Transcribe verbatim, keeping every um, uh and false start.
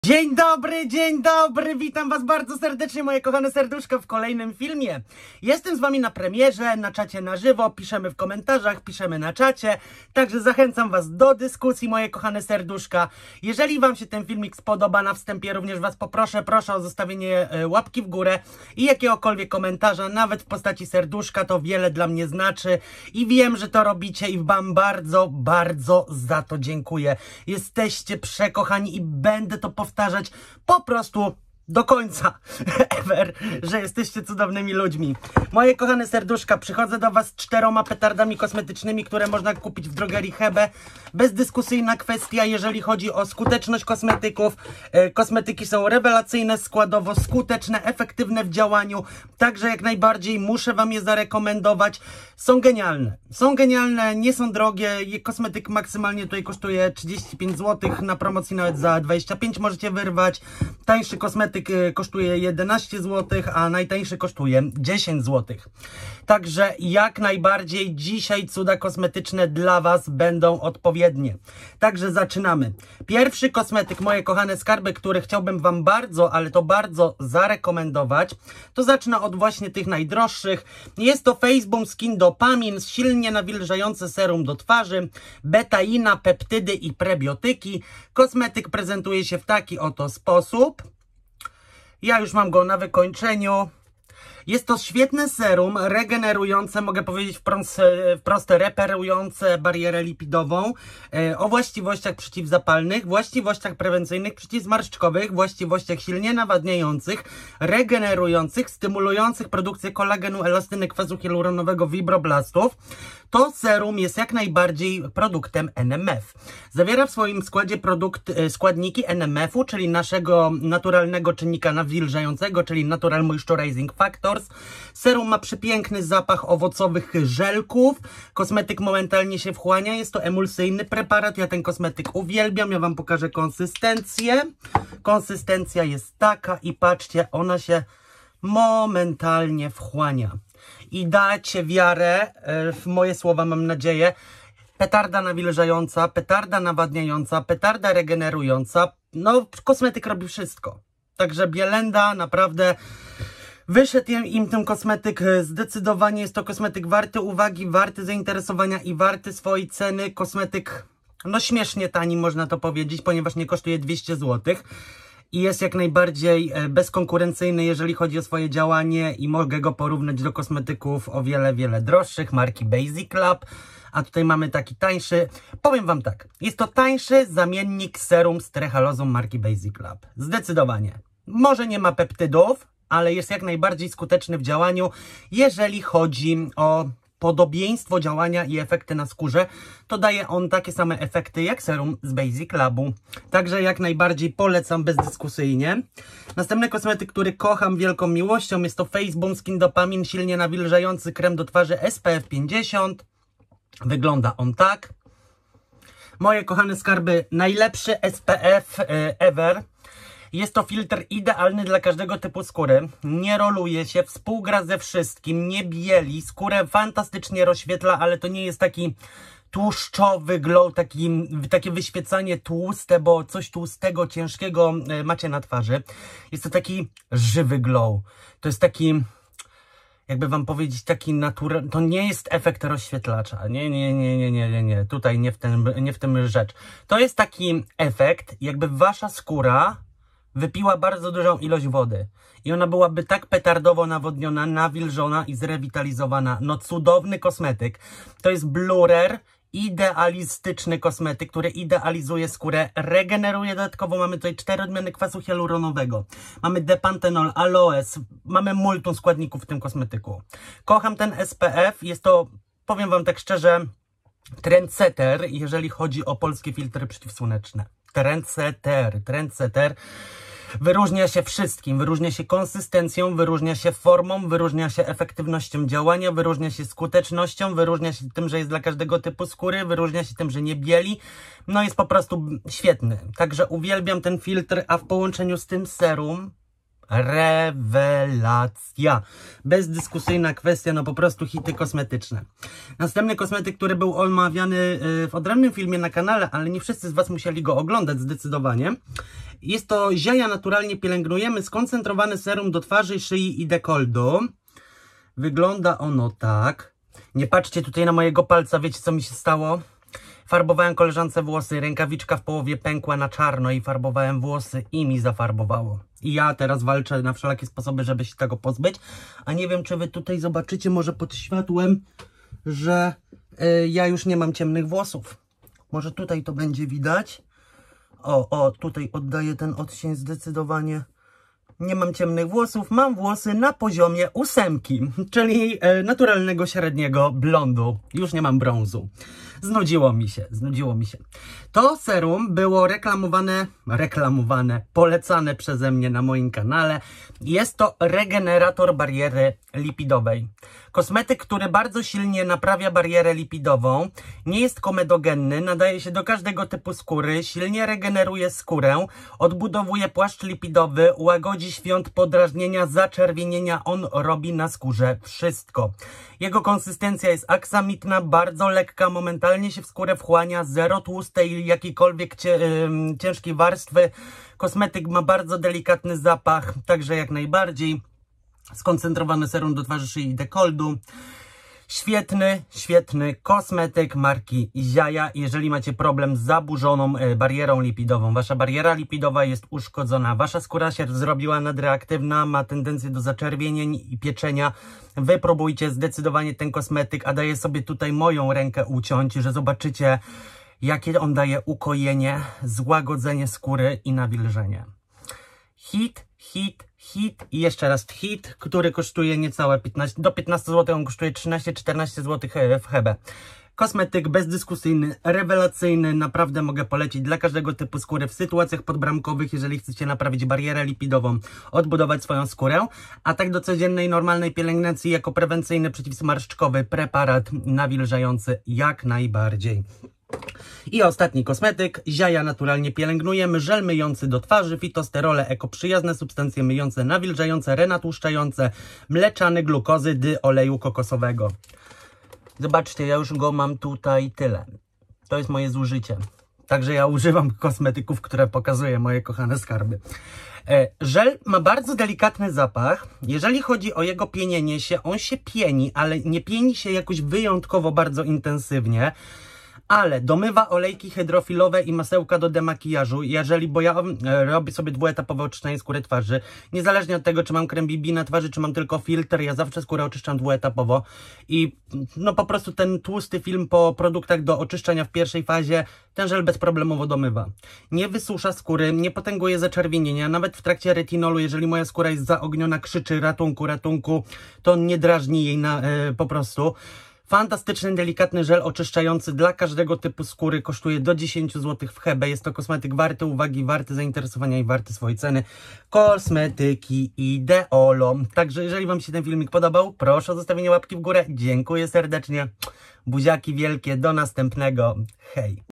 Dzień dobry, dzień dobry, witam was bardzo serdecznie, moje kochane serduszko, w kolejnym filmie. Jestem z wami na premierze, na czacie na żywo, piszemy w komentarzach, piszemy na czacie, także zachęcam was do dyskusji, moje kochane serduszka. Jeżeli wam się ten filmik spodoba, na wstępie również was poproszę, proszę o zostawienie łapki w górę i jakiegokolwiek komentarza, nawet w postaci serduszka, to wiele dla mnie znaczy i wiem, że to robicie i wam bardzo, bardzo za to dziękuję. Jesteście przekochani i będę to powtarzać powtarzać po prostu do końca ever, że jesteście cudownymi ludźmi. Moje kochane serduszka, przychodzę do was z czteroma petardami kosmetycznymi, które można kupić w drogerii Hebe. Bezdyskusyjna kwestia, jeżeli chodzi o skuteczność kosmetyków. E, kosmetyki są rewelacyjne, składowo skuteczne, efektywne w działaniu, także jak najbardziej muszę wam je zarekomendować. Są genialne, są genialne, nie są drogie. Kosmetyk maksymalnie tutaj kosztuje trzydzieści pięć złotych, na promocji nawet za dwadzieścia pięć możecie wyrwać. Tańszy kosmetyk kosztuje jedenaście złotych, a najtańszy kosztuje dziesięć złotych. Także jak najbardziej dzisiaj cuda kosmetyczne dla was będą odpowiednie. Także zaczynamy. Pierwszy kosmetyk, moje kochane skarby, który chciałbym wam bardzo, ale to bardzo zarekomendować, to zacznę od właśnie tych najdroższych. Jest to Face Skin Dopamin, silnie nawilżające serum do twarzy, betaina, peptydy i prebiotyki. Kosmetyk prezentuje się w taki oto sposób. Ja już mam go na wykończeniu. Jest to świetne serum, regenerujące, mogę powiedzieć wprost, wprost reperujące barierę lipidową, e, o właściwościach przeciwzapalnych, właściwościach prewencyjnych, przeciwzmarszczkowych, właściwościach silnie nawadniających, regenerujących, stymulujących produkcję kolagenu, elastyny, kwasu hialuronowego, fibroblastów. To serum jest jak najbardziej produktem N M F. Zawiera w swoim składzie produkt, składniki N M F-u, czyli naszego naturalnego czynnika nawilżającego, czyli Natural Moisturizing Factors. Serum ma przepiękny zapach owocowych żelków. Kosmetyk momentalnie się wchłania. Jest to emulsyjny preparat. Ja ten kosmetyk uwielbiam. Ja wam pokażę konsystencję. Konsystencja jest taka i patrzcie, ona się momentalnie wchłania. I dacie wiarę w moje słowa, mam nadzieję. Petarda nawilżająca, petarda nawadniająca, petarda regenerująca. No, kosmetyk robi wszystko. Także Bielenda naprawdę wyszedł im ten kosmetyk. Zdecydowanie jest to kosmetyk warty uwagi, warty zainteresowania i warty swojej ceny. Kosmetyk, no śmiesznie tani, można to powiedzieć, ponieważ nie kosztuje dwieście złotych. I jest jak najbardziej bezkonkurencyjny, jeżeli chodzi o swoje działanie i mogę go porównać do kosmetyków o wiele, wiele droższych, marki Basic Lab, a tutaj mamy taki tańszy. Powiem wam tak, jest to tańszy zamiennik serum z trehalozą marki Basic Lab. Zdecydowanie. Może nie ma peptydów, ale jest jak najbardziej skuteczny w działaniu, jeżeli chodzi o podobieństwo działania i efekty na skórze, to daje on takie same efekty jak serum z Basic Labu. Także jak najbardziej polecam bezdyskusyjnie. Następny kosmetyk, który kocham wielką miłością, jest to Face Skin Dopamin, silnie nawilżający krem do twarzy S P F pięćdziesiąt. Wygląda on tak. Moje kochane skarby, najlepszy S P F ever. Jest to filtr idealny dla każdego typu skóry. Nie roluje się, współgra ze wszystkim, nie bieli. Skórę fantastycznie rozświetla, ale to nie jest taki tłuszczowy glow, taki, takie wyświecanie tłuste, bo coś tłustego, ciężkiego macie na twarzy. Jest to taki żywy glow. To jest taki, jakby wam powiedzieć, taki naturalny. To nie jest efekt rozświetlacza. Nie, nie, nie, nie, nie, nie, nie. Tutaj nie w tym, nie w tym rzecz. To jest taki efekt, jakby wasza skóra wypiła bardzo dużą ilość wody i ona byłaby tak petardowo nawodniona, nawilżona i zrewitalizowana. No cudowny kosmetyk. To jest blurer, idealistyczny kosmetyk, który idealizuje skórę, regeneruje. Dodatkowo mamy tutaj cztery odmiany kwasu hialuronowego. Mamy depantenol, aloes, mamy multum składników w tym kosmetyku. Kocham ten S P F, jest to, powiem wam tak szczerze, trendsetter, jeżeli chodzi o polskie filtry przeciwsłoneczne. Trendsetter, trendsetter. Wyróżnia się wszystkim, wyróżnia się konsystencją, wyróżnia się formą, wyróżnia się efektywnością działania, wyróżnia się skutecznością, wyróżnia się tym, że jest dla każdego typu skóry, wyróżnia się tym, że nie bieli. No jest po prostu świetny. Także uwielbiam ten filtr, a w połączeniu z tym serum rewelacja. Bezdyskusyjna kwestia, no po prostu hity kosmetyczne. Następny kosmetyk, który był omawiany w odrębnym filmie na kanale, ale nie wszyscy z Was musieli go oglądać zdecydowanie. Jest to Ziaja Naturalnie Pielęgnujemy skoncentrowany serum do twarzy, szyi i dekoldu. Wygląda ono tak. Nie patrzcie tutaj na mojego palca, wiecie co mi się stało? Farbowałem koleżance włosy, rękawiczka w połowie pękła na czarno i farbowałem włosy i mi zafarbowało. I ja teraz walczę na wszelakie sposoby, żeby się tego pozbyć. A nie wiem, czy Wy tutaj zobaczycie może pod światłem, że y, ja już nie mam ciemnych włosów. Może tutaj to będzie widać. O, o, tutaj oddaję ten odcień zdecydowanie. Nie mam ciemnych włosów, mam włosy na poziomie ósemki, czyli e, naturalnego średniego blondu. Już nie mam brązu. Znudziło mi się, znudziło mi się. To serum było reklamowane, reklamowane, polecane przeze mnie na moim kanale. Jest to regenerator bariery lipidowej. Kosmetyk, który bardzo silnie naprawia barierę lipidową, nie jest komedogenny, nadaje się do każdego typu skóry, silnie regeneruje skórę, odbudowuje płaszcz lipidowy, łagodzi świąt podrażnienia, zaczerwienienia, on robi na skórze wszystko. Jego konsystencja jest aksamitna, bardzo lekka, momentalnie się w skórę wchłania, zero tłustej, jakiejkolwiek cie, yy, ciężkiej warstwy. Kosmetyk ma bardzo delikatny zapach, także jak najbardziej. Skoncentrowany serum do twarzy, szyi i dekoldu. Świetny, świetny kosmetyk marki Ziaja. Jeżeli macie problem z zaburzoną e, barierą lipidową, wasza bariera lipidowa jest uszkodzona, wasza skóra się zrobiła nadreaktywna, ma tendencję do zaczerwienień i pieczenia, wypróbujcie zdecydowanie ten kosmetyk, a daję sobie tutaj moją rękę uciąć, że zobaczycie, jakie on daje ukojenie, złagodzenie skóry i nawilżenie. Hit, hit, hit i jeszcze raz hit, który kosztuje niecałe piętnaście, do piętnastu złotych, on kosztuje trzynaście czternaście złotych w Hebe. Kosmetyk bezdyskusyjny, rewelacyjny, naprawdę mogę polecić dla każdego typu skóry w sytuacjach podbramkowych, jeżeli chcecie naprawić barierę lipidową, odbudować swoją skórę, a tak do codziennej, normalnej pielęgnacji jako prewencyjny, przeciwsmarszczkowy preparat nawilżający jak najbardziej. I ostatni kosmetyk, Ziaja Naturalnie Pielęgnujemy, żel myjący do twarzy, fitosterole, ekoprzyjazne substancje myjące, nawilżające, renatłuszczające, mleczane glukozydy oleju kokosowego. Zobaczcie, ja już go mam tutaj tyle. To jest moje zużycie. Także ja używam kosmetyków, które pokazuję, moje kochane skarby. E, żel ma bardzo delikatny zapach. Jeżeli chodzi o jego pienienie się, on się pieni, ale nie pieni się jakoś wyjątkowo bardzo intensywnie. Ale domywa olejki hydrofilowe i masełka do demakijażu, jeżeli, bo ja e, robię sobie dwuetapowe oczyszczanie skóry twarzy, niezależnie od tego, czy mam krem B B na twarzy, czy mam tylko filtr, ja zawsze skórę oczyszczam dwuetapowo i no po prostu ten tłusty film po produktach do oczyszczania w pierwszej fazie, ten żel bezproblemowo domywa. Nie wysusza skóry, nie potęguje zaczerwienienia, nawet w trakcie retinolu, jeżeli moja skóra jest zaogniona, krzyczy ratunku, ratunku, to nie drażni jej na, e, po prostu. Fantastyczny, delikatny żel oczyszczający dla każdego typu skóry, kosztuje do dziesięciu złotych w Hebe. Jest to kosmetyk warty uwagi, warty zainteresowania i warty swojej ceny. Kosmetyki Ideolo. Także jeżeli Wam się ten filmik podobał, proszę o zostawienie łapki w górę. Dziękuję serdecznie. Buziaki wielkie, do następnego. Hej!